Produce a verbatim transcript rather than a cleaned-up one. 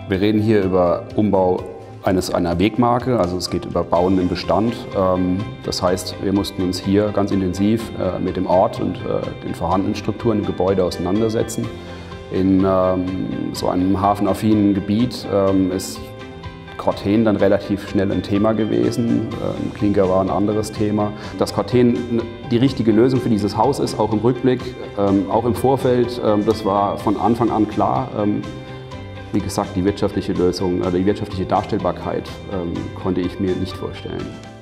Wir reden hier über Umbau eines, einer Wegmarke, also es geht über Bauen im Bestand. Das heißt, wir mussten uns hier ganz intensiv mit dem Ort und den vorhandenen Strukturen im Gebäude auseinandersetzen. In so einem hafenaffinen Gebiet ist Corten dann relativ schnell ein Thema gewesen. Klinker war ein anderes Thema. Dass Corten die richtige Lösung für dieses Haus ist, auch im Rückblick, auch im Vorfeld, das war von Anfang an klar. Wie gesagt, die wirtschaftliche Lösung, oder die wirtschaftliche Darstellbarkeit konnte ich mir nicht vorstellen.